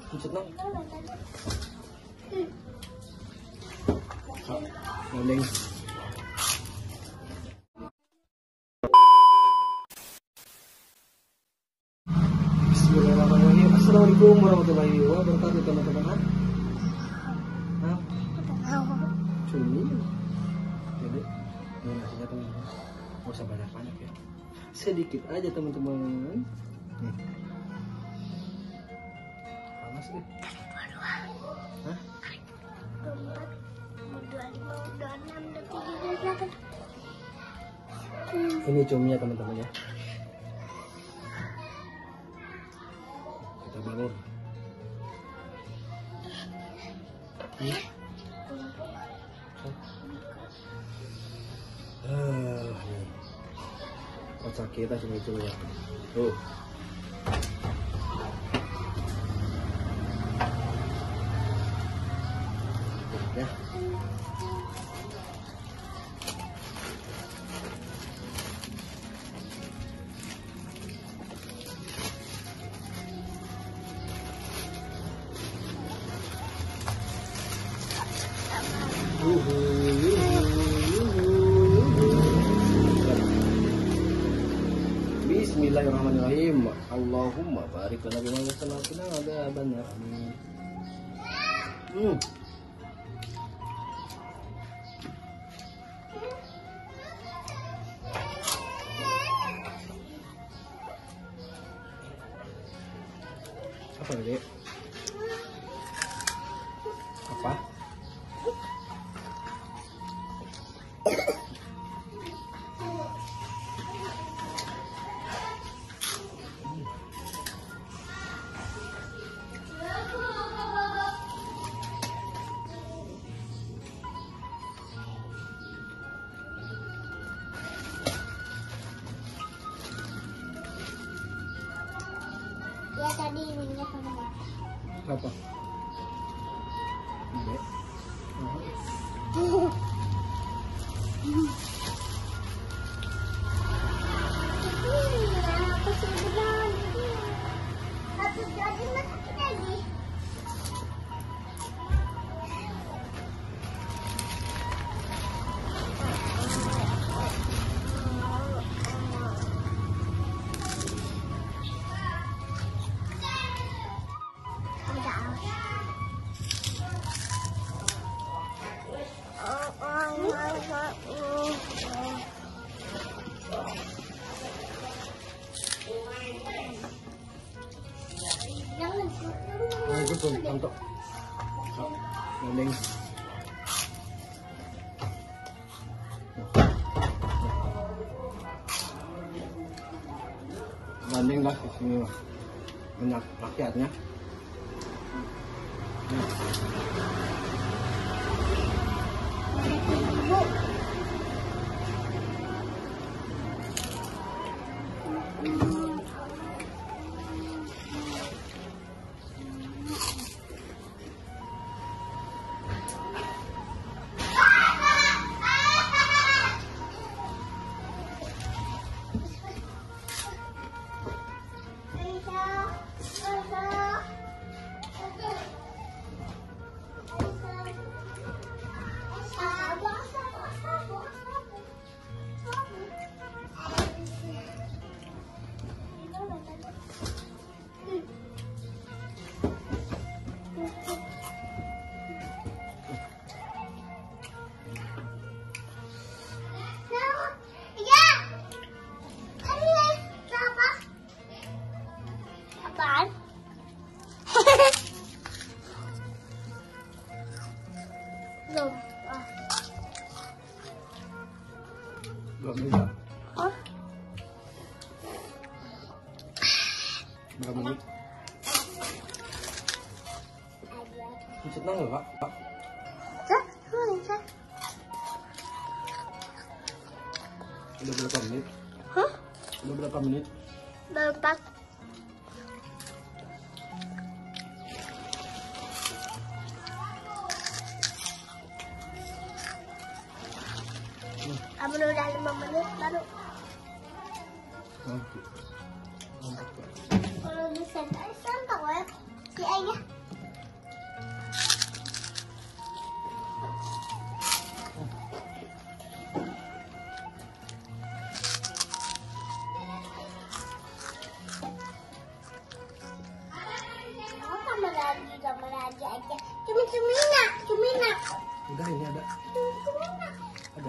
Pucet nang. Noleng. Bismillahirrahmanirrahim. Assalamualaikum warahmatullahi wabarakatuh teman-teman. Cumi. Jadi ini nasinya teman-teman. Gak usah banyak-banyak ya. Sedikit aja teman-teman. Panas nih. Hah? Ini cuminya teman-teman ya. Kita bangun. Nih. Kocak kita cumi-cumi ya. Tuh. Ya. Bismillahirrahmanirrahim. Allahumma barik lana bima yasalafina ada banyak. Apa ini? Apa? Ya tadi minyak sama Apa? Enggak. aku sudah aku jadi masuk lagi. Itu pun untuk noleng. Banding lah di sini lah. Banyak rakyatnya. Belum juga. Berapa menit? Pucet nang lho, Pak. Udah berapa menit? Hah? Udah berapa menit? Berempat. Kamu udah 5 menit baru. Kalau bisa, santai ya. Si ayah. Cumina, Cumina. Udah ini ada. Cumina. Ada.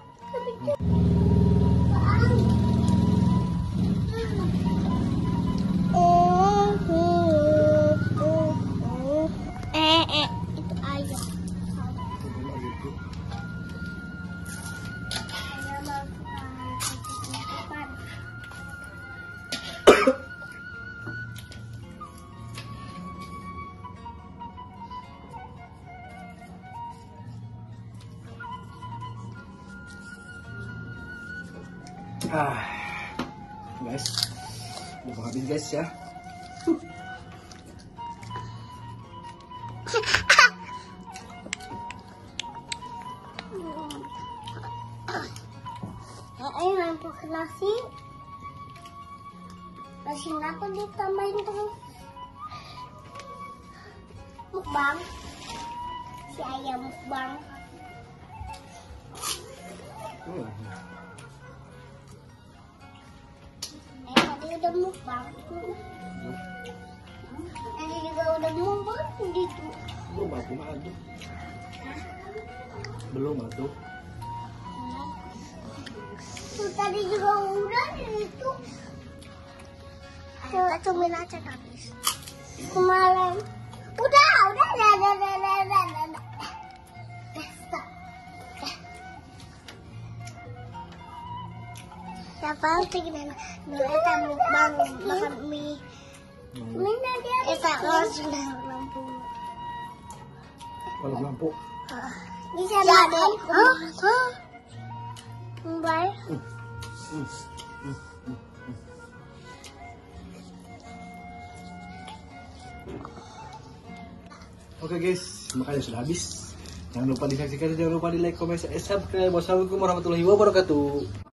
Itu ayam. Coba gitu. Ayam makan. Guys, udah mau habis guys ya. Ayo lampu ke nasi. Nasi apa ditambahin terus? Mukbang. Si ayam mukbang. Tadi udah mukbang. Tadi juga udah mukbang gitu. Belum aku mah aduh. Belum atuh. Tuh, tadi juga udah itu. Cumin aja habis. Kemarin. Udah. Stop. Siapa sih gimana? Kita mukbang makan mie. Mina dia. Kita langsung lampu. Kalau lampu. Bisa makan. Baik. Oke guys, makanya sudah habis. Jangan lupa disaksikan, jangan lupa di like, comment, subscribe. Wassalamualaikum warahmatullahi wabarakatuh.